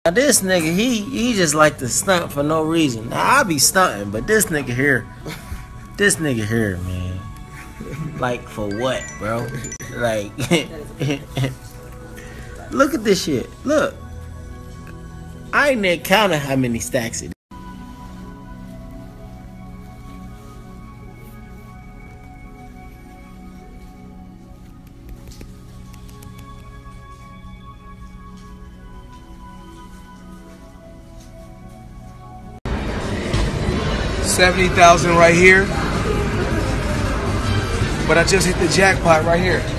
This nigga, he just like to stunt for no reason. Now, I be stunting, but this nigga here, man. Like, for what, bro? Like, look at this shit. Look. I ain't even counting how many stacks it is. $70,000 right here, but I just hit the jackpot right here.